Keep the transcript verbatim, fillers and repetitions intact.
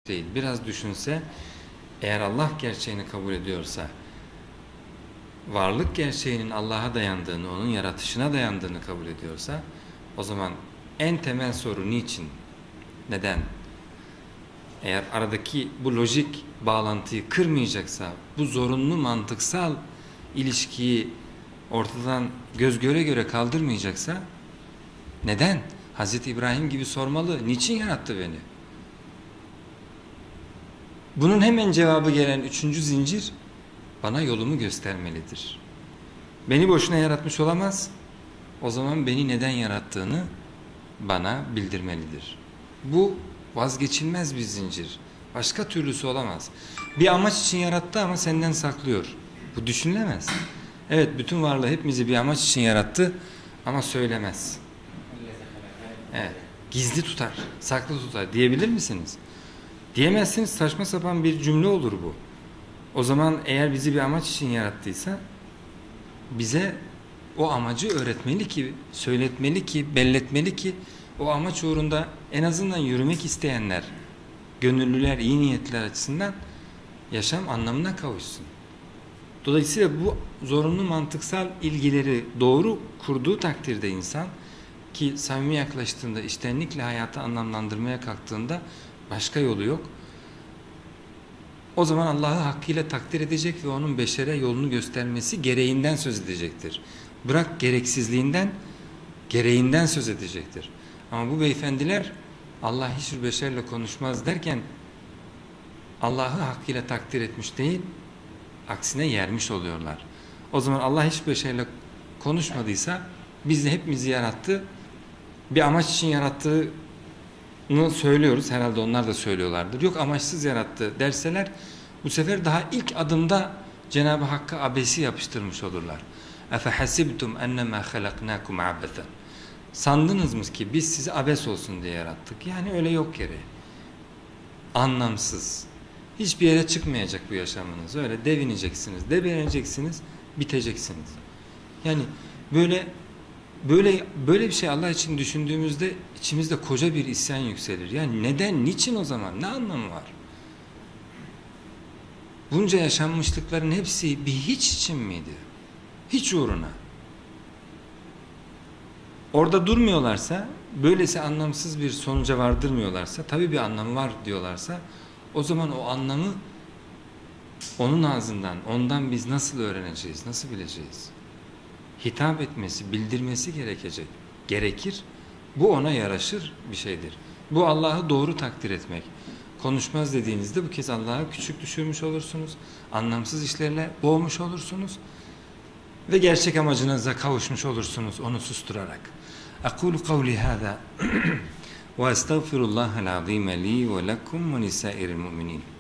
değil. Biraz düşünse, eğer Allah gerçeğini kabul ediyorsa, varlık gerçeğinin Allah'a dayandığını, onun yaratışına dayandığını kabul ediyorsa, o zaman en temel soru niçin, neden? Eğer aradaki bu lojik bağlantıyı kırmayacaksa, bu zorunlu mantıksal ilişkiyi ortadan göz göre göre kaldırmayacaksa, neden? Hazreti İbrahim gibi sormalı, niçin yarattı beni? Bunun hemen cevabı gelen üçüncü zincir, bana yolumu göstermelidir. Beni boşuna yaratmış olamaz, o zaman beni neden yarattığını bana bildirmelidir. Bu vazgeçilmez bir zincir. Başka türlüsü olamaz. Bir amaç için yarattı ama senden saklıyor. Bu düşünülemez. Evet, bütün varlığı hepimizi bir amaç için yarattı ama söylemez. Evet, gizli tutar, saklı tutar diyebilir misiniz? Diyemezsiniz, saçma sapan bir cümle olur bu. O zaman eğer bizi bir amaç için yarattıysa bize o amacı öğretmeli ki, söyletmeli ki, belletmeli ki o amaç uğrunda en azından yürümek isteyenler, gönüllüler, iyi niyetliler açısından yaşam anlamına kavuşsun. Dolayısıyla bu zorunlu mantıksal ilgileri doğru kurduğu takdirde insan, ki samimi yaklaştığında, içtenlikle hayatı anlamlandırmaya kalktığında başka yolu yok. O zaman Allah'ı hakkıyla takdir edecek ve onun beşere yolunu göstermesi gereğinden söz edecektir. Bırak gereksizliğinden, gereğinden söz edecektir. Ama bu beyefendiler Allah hiçbir beşerle konuşmaz derken Allah'ı hakkıyla takdir etmiş değil, aksine yermiş oluyorlar. O zaman Allah hiçbir beşerle konuşmadıysa biz de hepimizi yarattı, bir amaç için yarattığını söylüyoruz. Herhalde onlar da söylüyorlardır. Yok, amaçsız yarattı derseler bu sefer daha ilk adımda Cenab-ı Hakk'a abesi yapıştırmış olurlar. اَفَحَسِبْتُمْ اَنَّمَا خَلَقْنَاكُمْ عَبَثًا. Sandınız mı ki biz sizi abes olsun diye yarattık? Yani öyle yok yere. Anlamsız. Hiçbir yere çıkmayacak bu yaşamınız. Öyle devineceksiniz, debeleneceksiniz, biteceksiniz. Yani böyle böyle böyle bir şey Allah için düşündüğümüzde içimizde koca bir isyan yükselir. Yani neden, niçin o zaman? Ne anlamı var? Bunca yaşanmışlıkların hepsi bir hiç için miydi? Hiç uğruna. Orada durmuyorlarsa, böylesi anlamsız bir sonuca vardırmıyorlarsa, tabii bir anlamı var diyorlarsa, o zaman o anlamı onun ağzından, ondan biz nasıl öğreneceğiz, nasıl bileceğiz? Hitap etmesi, bildirmesi gerekecek, gerekir. Bu ona yaraşır bir şeydir. Bu Allah'ı doğru takdir etmek. Konuşmaz dediğinizde bu kez Allah'ı küçük düşürmüş olursunuz, anlamsız işlerle boğmuş olursunuz ve gerçek amacınıza kavuşmuş olursunuz onu susturarak. Aqulu kavli hâzâ ve estağfirullahal azîme li ve lekum ve lisâiril mu'minin.